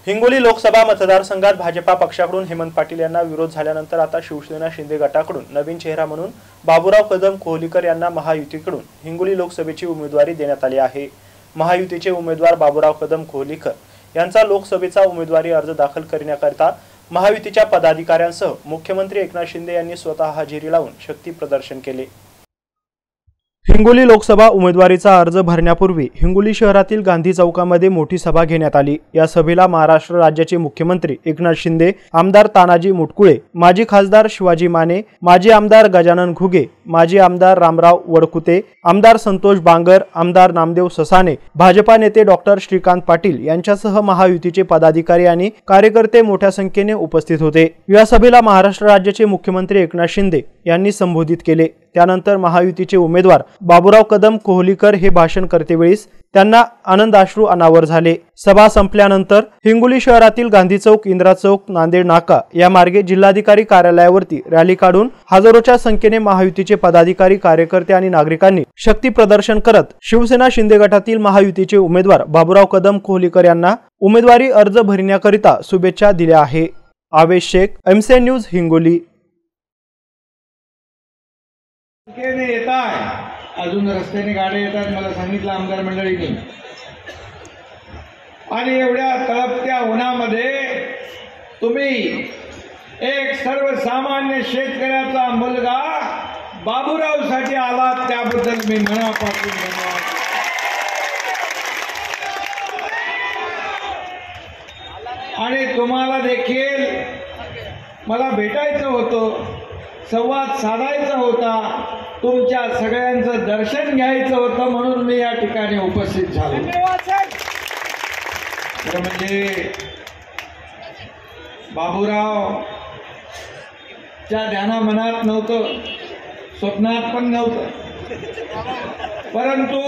हिंगोली लोकसभा मतदारसंघात भाजपा पक्षाकडून हेमंत पाटील यांना विरोध झाल्यानंतर आता शिवसेना शिंदे गटाकडून नवीन चेहरा म्हणून बाबूराव कदम कोहलीकर यांना महायुतीकडून हिंगोली लोकसभेची उमेदवारी देण्यात आली आहे। महायुतीचे उमेदवार बाबूराव कदम कोहलीकर यांचा लोकसभेचा उमेदवारी अर्ज दाखल करण्याकरिता महायुतीच्या पदाधिकाऱ्यांसह मुख्यमंत्री एकनाथ शिंदे यांनी स्वतः हजेरी लावून शक्ती प्रदर्शन केले। हिंगोली लोकसभा उमेदवारीचा अर्ज भरण्यापूर्वी हिंगोली शहरातील गांधी चौकामध्ये मोठी सभा घेण्यात आली। या सभेला महाराष्ट्र राज्याचे मुख्यमंत्री एकनाथ शिंदे, आमदार तानाजी मुटकुळे, माजी खासदार शिवाजी माने, माजी आमदार गजानन घुगे, माजी आमदार रामराव वडकुते, आमदार संतोष बांगर, आमदार नामदेव ससाने, भाजपा नेते डॉक्टर श्रीकांत पाटील यांच्यासह महायुतीचे पदाधिकारी आणि कार्यकर्ते मोठ्या संख्येने उपस्थित होते। या सभेला महाराष्ट्र राज्याचे मुख्यमंत्री एकनाथ शिंदे यांनी संबोधित केले। त्यानंतर महायुतीचे उमेदवार बाबूराव कदम कोहलीकर हे भाषण करतेवेळीस त्यांना आनंदाश्रू अनावर झाले। सभा संपल्यानंतर हिंगोली शहरातील गांधी चौक, इंदिरा चौक, नांदेड नाका या मार्गे जिल्हाधिकारी कार्यालयावरती रॅली काढून हजारोच्या संख्येने महायुतीचे पदाधिकारी, कार्यकर्ते आणि नागरिकांनी शक्ती प्रदर्शन करत शिवसेना शिंदे गटातील महायुतीचे उमेदवार बाबूराव कदम कोहलीकर यांना उमेदवारी अर्ज भरण्याकरिता शुभेच्छा दिल्या आहे। Avesh Shaikh, MC news, Hingoli. येत आहे अजून रस्त्याने गाड्या येतात, मला सांगितलं आमदार मंडळीने। आणि एवढ्या तळपत्या उन्हामध्ये तुम्ही एक सर्वसामान्य शेतकऱ्याचा मुलगा बाबूराव साठी आलात, त्याबद्दल मी मनापासून धन्यवाद। आणि तुम्हाला देखील मला भेटायचं होतं, संवाद साधायचा होता, तुमच्या सगळ्यांचं दर्शन घ्यायचं होतं, म्हणून मी या ठिकाणी उपस्थित झालो। म्हणजे बाबूरावच्या ध्यानामनात नव्हतं, स्वप्नात पण नव्हतं, परंतु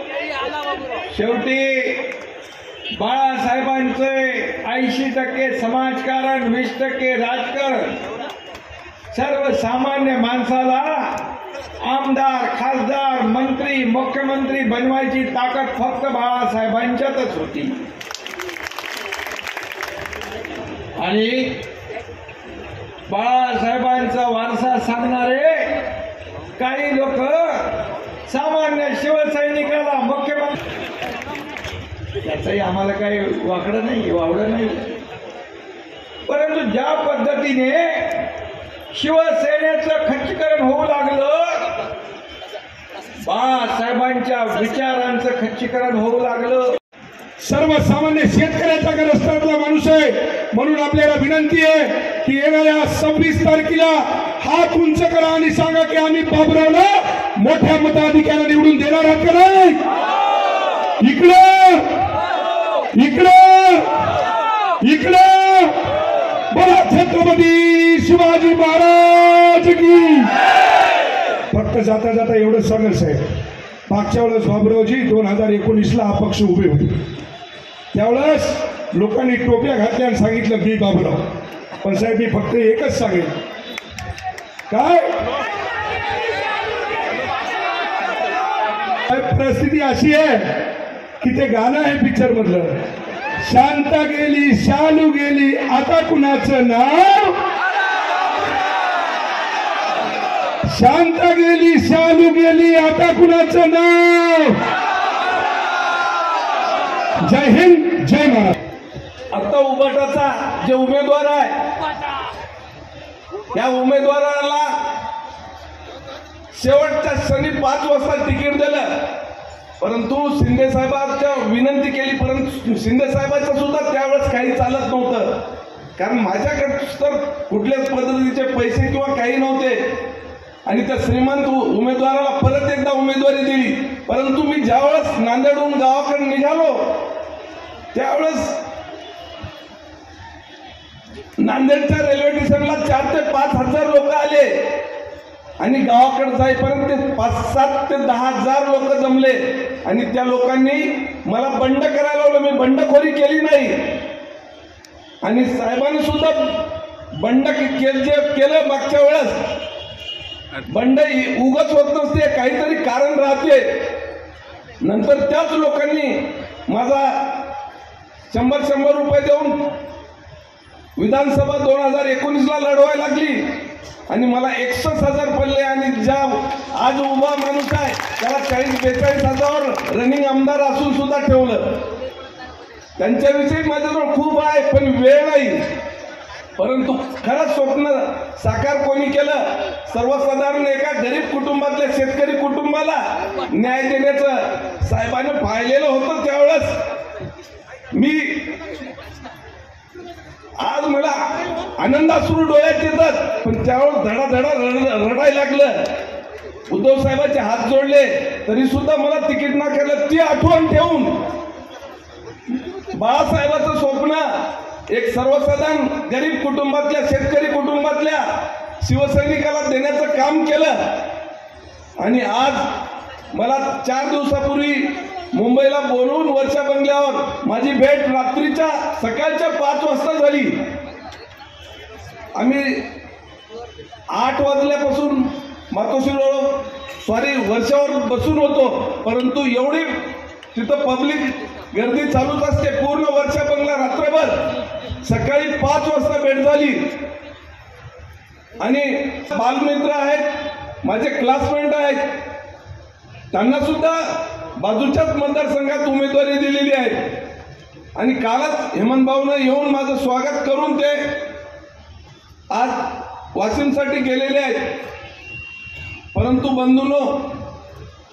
शेवटी बाळासाहेबांचे 80% समाजकारण, 20% राजकारण, सर्वसामान्य माणसाला आमदार, खासदार, मंत्री, मुख्यमंत्री बनवायची ताकद फक्त बाळासाहेबांच्यातच होती। आणि बाळासाहेबांचा वारसा सांगणारे काही लोक सामान्य शिवसैनिकाला मुख्यमंत्री, त्याचंही आम्हाला काही वाकडं नाही, वावडं नाही, परंतु ज्या पद्धतीने शिवसेनेचं खच्चीकरण होऊ लागलं, बाळासाहेबांच्या विचारांचं खच्चीकरण होऊ लागलं। सर्वसामान्य शेतकऱ्याचा ग्रस्तातला माणूस आहे, म्हणून आपल्याला विनंती आहे की येणाऱ्या 26 तारखेला हात उंच करा आणि सांगा की आम्ही बाबूरावला मोठ्या मताधिक्याने निवडून देणार आहोत का नाही? इकडे इकडे इकडे बोला छत्रपती शिवाजी महाराज की। फक्त जाता जाता एवढंच सांगेल साहेब, मागच्या वेळेस बाबूरावजी 2019ला अपक्ष उभे होते, त्यावेळेस लोकांनी टोप्या घातल्या आणि सांगितलं मी बाबूराव, पण साहेब मी फक्त एकच सांगेल, काय परिस्थिती अशी आहे की ते गाणं आहे पिक्चर मधलं, शांता गेली शालू गेली आता कुणाचं नाव, शांता गेली शालू गेली आता कुणाचं नाव। जय हिंद, जय महाराज। आता उबाटाचा जे उमेदवार आहे, त्या उमेदवाराला शेवटच्या क्षणी 5 वाजता तिकीट दिलं, परंतु शिंदे साहेबांच्या विनंती केली, परंतु शिंदे साहेबांचं सुद्धा त्यावेळेस काही चालत नव्हतं, कारण माझ्याकडे तर कुठल्याच पद्धतीचे पैसे किंवा काही नव्हते। आणि त्या श्रीमंत उमेदवाराला परत एकदा उमेदवारी दिली, परंतु मी ज्यावेळेस नांदेडहून गावाकडे निघालो त्यावेळेस नांदेडच्या रेल्वे स्टेशनला 4 ते 5 हजार लोक आले आणि गावाकडे जाईपर्यंत 5-7 ते 10 हजार लोक जमले आणि त्या लोकांनी मला बंड करायला लावलं। मी बंडखोरी केली नाही आणि साहेबांनी सुद्धा बंड केलं। मागच्या वेळेस बंड उगच होत नसते, काहीतरी कारण राहते। नंतर त्याच लोकांनी माझा 100 रुपये देऊन विधानसभा 2019ला लढवायला लागली आणि मला 61,000 पडले आणि ज्या आज उभा माणूस आहे त्याला 40-42,000 रनिंग आमदार असून सुद्धा ठेवलं. त्यांच्याविषयी माझ्याजवळ खूप आहे पण वेळ नाही. परंतु खरंच स्वप्न साकार कोणी केलं? सर्वसाधारण एका गरीब कुटुंबातल्या शेतकरी कुटुंबाला न्याय देण्याचं साहेबांनी पाहिलेलं होतं. त्यावेळेस मी आज मला आनंदाश्रू डोळ्यात येतात पण त्यावेळेस धडाधडा रडायला लागलं. उद्धव साहेबांचे हात जोडले तरी सुद्धा मला तिकीट नाकारलं. ती आठवण ठेवून बाळासाहेबांचं स्वप्न एक सर्वसाधारण गरीब कुटुंबातल्या शेतकरी कुटुंबातल्या शिवसैनिकाला देण्याचं काम केलं. आणि आज मला 4 दिवसापूर्वी मुंबईला बोलवून वर्षा बंगल्यावर माझी भेट रात्रीच्या सकाळच्या 5 वाजता झाली. आम्ही 8 वाजल्यापासून वर्षावर बसून होतो परंतु एवढी तिथं पब्लिक गर्दी चालूच असते. पूर्ण वर्षा बंगला रात्रभर. सकाळी 5 वाजता भेट झाली. आणि बालमित्र आहेत, माझे क्लासमेट आहेत, त्यांना सुद्धा बाजूच्याच मतदारसंघात उमेदवारी दिलेली आहे. आणि कालच हेमंत भाऊनं येऊन माझं स्वागत करून ते आज वाशिमसाठी गेलेले आहेत. परंतु बंधूंनो,